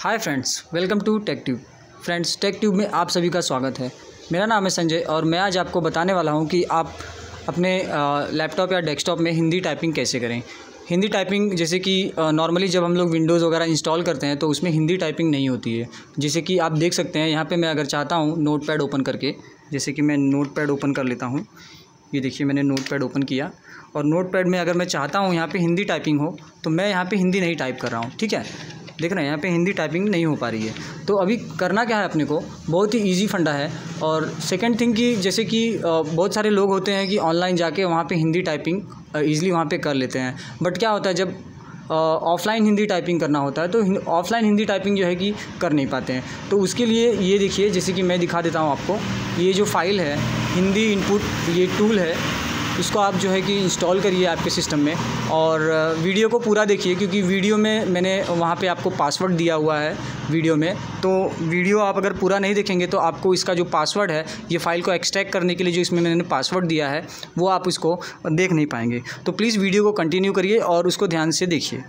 Hi friends, welcome to tech tube. Friends, tech tube में आप सभी का स्वागत है। मेरा नाम है संजय और मैं आज आपको बताने वाला हूं कि आप अपने लैपटॉप या डेस्कटॉप में हिंदी टाइपिंग कैसे करें। हिंदी टाइपिंग जैसे कि नॉर्मली जब हम लोग विंडोज़ वगैरह इंस्टॉल करते हैं तो उसमें हिंदी टाइपिंग नहीं होती है। जैसे कि आप देख सकते हैं यहाँ पे मैं अगर चाहता हूँ नोटपैड ओपन करके, जैसे कि मैं नोटपैड ओपन कर लेता हूँ। ये देखिए मैंने नोटपैड ओपन किया और नोटपैड में अगर मैं चाहता हूँ यहाँ पे हिंदी टाइपिंग हो तो मैं यहाँ पे हिंदी नहीं टाइप कर रहा हूँ। ठीक है, देख रहे हैं यहाँ पे हिंदी टाइपिंग नहीं हो पा रही है। तो अभी करना क्या है अपने को, बहुत ही इजी फंडा है। और सेकंड थिंग कि जैसे कि बहुत सारे लोग होते हैं कि ऑनलाइन जाके वहाँ पे हिंदी टाइपिंग ईज़िली वहाँ पे कर लेते हैं। बट क्या होता है जब ऑफ़लाइन हिंदी टाइपिंग करना होता है तो ऑफ़लाइन हिंदी टाइपिंग जो है कि कर नहीं पाते हैं। तो उसके लिए ये देखिए, जैसे कि मैं दिखा देता हूँ आपको, ये जो फ़ाइल है हिंदी इनपुट, ये टूल है, इसको आप जो है कि इंस्टॉल करिए आपके सिस्टम में और वीडियो को पूरा देखिए, क्योंकि वीडियो में मैंने वहाँ पे आपको पासवर्ड दिया हुआ है वीडियो में। तो वीडियो आप अगर पूरा नहीं देखेंगे तो आपको इसका जो पासवर्ड है, ये फ़ाइल को एक्सट्रैक्ट करने के लिए जो इसमें मैंने पासवर्ड दिया है वो आप इसको देख नहीं पाएंगे। तो प्लीज़ वीडियो को कंटिन्यू करिए और उसको ध्यान से देखिए।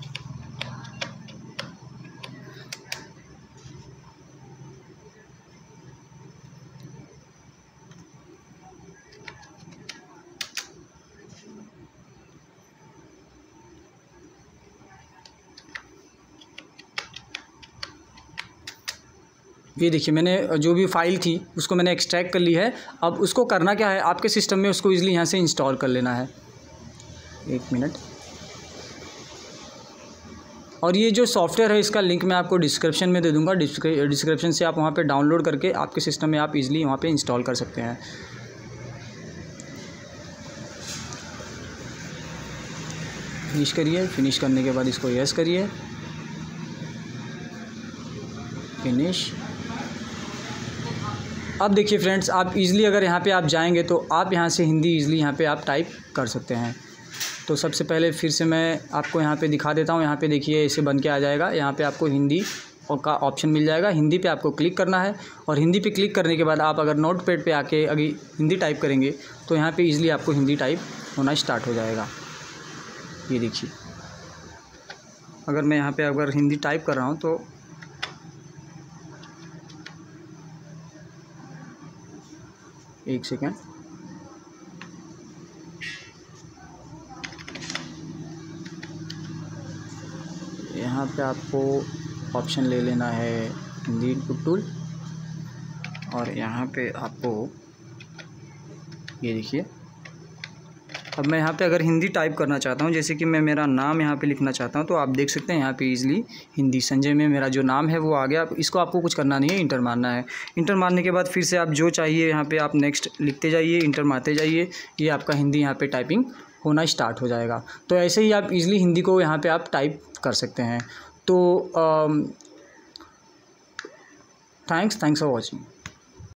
ये देखिए मैंने जो भी फ़ाइल थी उसको मैंने एक्सट्रैक्ट कर ली है। अब उसको करना क्या है, आपके सिस्टम में उसको ईज़िली यहाँ से इंस्टॉल कर लेना है। एक मिनट। और ये जो सॉफ्टवेयर है इसका लिंक मैं आपको डिस्क्रिप्शन में दे दूँगा। डिस्क्रिप्शन से आप वहाँ पे डाउनलोड करके आपके सिस्टम में आप ईज़िली वहाँ पे इंस्टॉल कर सकते हैं। फिनिश करिए। फिनिश करने के बाद इसको यस करिए, फिनिश। अब देखिए फ्रेंड्स, आप इजीली अगर यहाँ पे आप जाएंगे तो आप यहाँ से हिंदी इजीली यहाँ पे आप टाइप कर सकते हैं। तो सबसे पहले फिर से मैं आपको यहाँ पे दिखा देता हूँ। यहाँ पे देखिए ऐसे बन के आ जाएगा। यहाँ पे आपको हिंदी का ऑप्शन मिल जाएगा। हिंदी पे आपको क्लिक करना है और हिंदी पे क्लिक करने के बाद आप अगर नोटपैड पे आके अगर हिंदी टाइप करेंगे तो यहाँ पर ईज़िली आपको हिंदी टाइप होना स्टार्ट हो जाएगा। ये देखिए, अगर मैं यहाँ पर अगर हिंदी टाइप कर रहा हूँ तो एक सेकेंड, यहाँ पे आपको ऑप्शन ले लेना है हिंदी इनपुट टूल और यहाँ पे आपको ये देखिए। अब मैं यहाँ पे अगर हिंदी टाइप करना चाहता हूँ, जैसे कि मैं मेरा नाम यहाँ पे लिखना चाहता हूँ, तो आप देख सकते हैं यहाँ पे इजीली हिंदी संजय में मेरा जो नाम है वो आ गया। इसको आपको कुछ करना नहीं है, इंटर मारना है। इंटर मारने के बाद फिर से आप जो चाहिए यहाँ पे आप नेक्स्ट लिखते जाइए, इंटर मारते जाइए। ये आपका हिंदी यहाँ पे टाइपिंग होना स्टार्ट हो जाएगा। तो ऐसे ही आप ईज़िली हिंदी को यहाँ पर आप टाइप कर सकते हैं। तो थैंक्स फॉर वॉचिंग।